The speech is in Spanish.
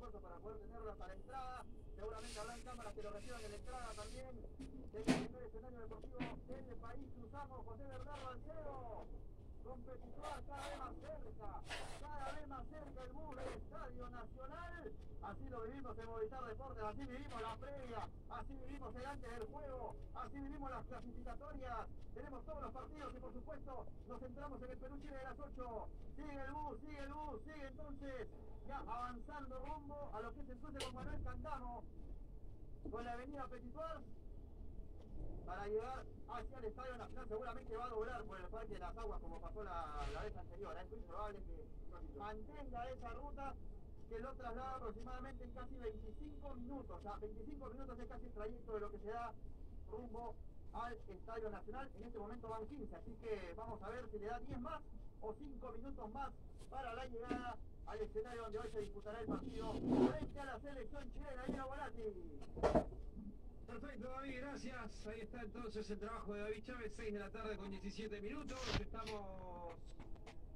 esfuerzo para poder tenerlas a la entrada. Seguramente habrán cámaras que lo reciban en la entrada también. Del primer escenario deportivo del país cruzamos, José Bernardo Alcedo. Competidor cada vez más cerca el bus del Estadio Nacional. Así lo vivimos en Movistar Deportes, así vivimos la previa, así vivimos el antes del juego, así vivimos las clasificatorias. Tenemos todos los partidos y por supuesto nos centramos en el Perú-Chile de las 8. Sigue el bus, sigue entonces ya avanzando rumbo a lo que es el cruce con Manuel Candamo, con la avenida Petituar, para llegar hacia el Estadio Nacional. Seguramente va a doblar por el Parque de las Aguas como pasó la vez anterior. Es muy probable que mantenga esa ruta, que lo traslada aproximadamente en casi 25 minutos. O sea, 25 minutos es casi el trayecto de lo que se da rumbo al Estadio Nacional. En este momento van 15, así que vamos a ver si le da 10 más o 5 minutos más para la llegada al escenario donde hoy se disputará el partido frente a la selección chilena. Ahí Volati. Perfecto, David, gracias. Ahí está entonces el trabajo de David Chávez, 6 de la tarde con 17 minutos. Estamos